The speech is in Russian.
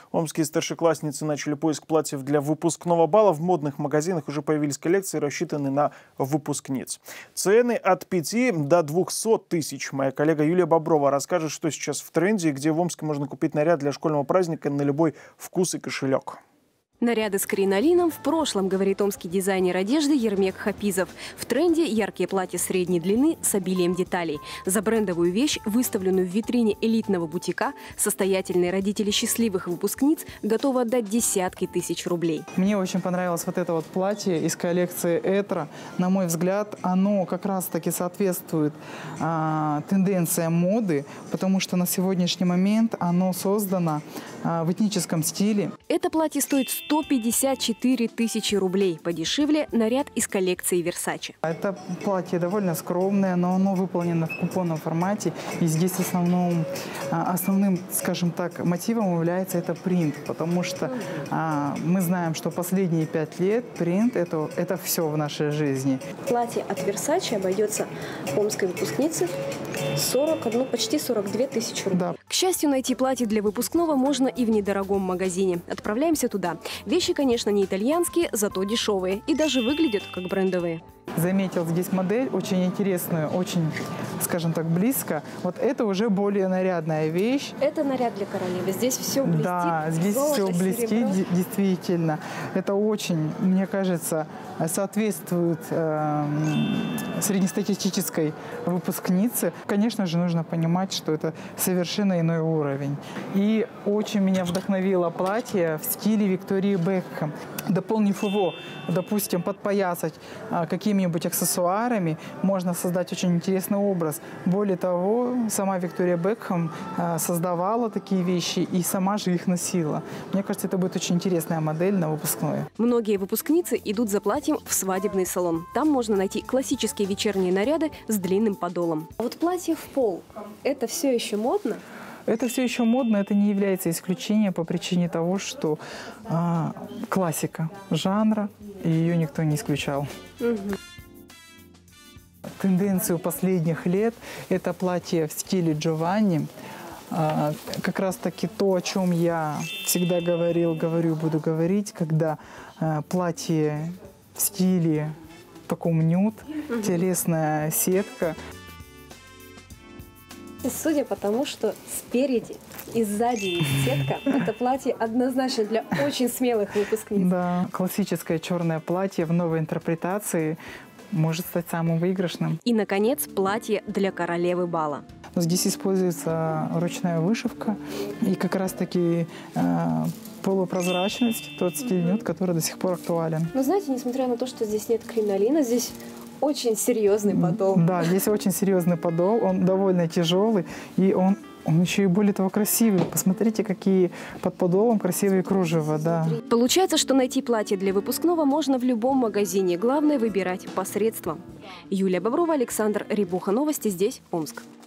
Омские старшеклассницы начали поиск платьев для выпускного бала. В модных магазинах уже появились коллекции, рассчитанные на выпускниц. Цены от 5 до 200 тысяч. Моя коллега Юлия Боброва расскажет, что сейчас в тренде и где в Омске можно купить наряд для школьного праздника на любой вкус и кошелек. Наряды с кринолином в прошлом, говорит омский дизайнер одежды Ермек Хапизов. В тренде яркие платья средней длины с обилием деталей. За брендовую вещь, выставленную в витрине элитного бутика, состоятельные родители счастливых выпускниц готовы отдать десятки тысяч рублей. Мне очень понравилось вот это вот платье из коллекции «Этро». На мой взгляд, оно как раз-таки соответствует тенденциям моды, потому что на сегодняшний момент оно создано в этническом стиле. Это платье стоит 154 тысячи рублей. Подешевле наряд из коллекции Versace. Это платье довольно скромное, но оно выполнено в купонном формате. И здесь основным, скажем так, мотивом является это принт. Потому что мы знаем, что последние 5 лет принт – это все в нашей жизни. Платье от Versace обойдется омской выпускнице почти 42 тысячи рублей. Да. К счастью, найти платье для выпускного можно и в недорогом магазине. Отправляемся туда. Вещи, конечно, не итальянские, зато дешевые. И даже выглядят как брендовые. Заметил здесь модель очень интересную, очень, скажем так, близко. Вот это уже более нарядная вещь. Это наряд для королевы. Здесь все блестит. Да, здесь все блестит, действительно. Это очень, мне кажется, соответствует среднестатистической выпускнице. Конечно же, нужно понимать, что это совершенно иной уровень. И очень меня вдохновило платье в стиле Виктории Бекхэм. Дополнив его, допустим, подпоясать какими-нибудь аксессуарами, можно создать очень интересный образ. Более того, сама Виктория Бекхэм создавала такие вещи и сама же их носила. Мне кажется, это будет очень интересная модель на выпускное. Многие выпускницы идут за платьем в свадебный салон. Там можно найти классические вечерние наряды с длинным подолом. А вот платье в пол – это все еще модно? Это все еще модно, это не является исключением по причине того, что классика жанра, и ее никто не исключал. Тенденцию последних лет – это платье в стиле Джованни. Как раз-таки то, о чем я всегда говорил, говорю, буду говорить, когда платье в стиле таком нюд, телесная сетка. Судя по тому, что спереди и сзади есть сетка, это платье однозначно для очень смелых выпускниц. Да, классическое черное платье в новой интерпретации может стать самым выигрышным. И, наконец, платье для королевы бала. Здесь используется ручная вышивка и как раз-таки полупрозрачность, тот стиль нюд, который до сих пор актуален. Но знаете, несмотря на то, что здесь нет кринолина, здесь очень серьезный подол. Да, здесь очень серьезный подол, он довольно тяжелый, и он еще и более того красивый. Посмотрите, какие под подолом красивые кружева. Да. Получается, что найти платье для выпускного можно в любом магазине. Главное выбирать по средствам. Юлия Боброва, Александр Рябуха. Новости здесь, Омск.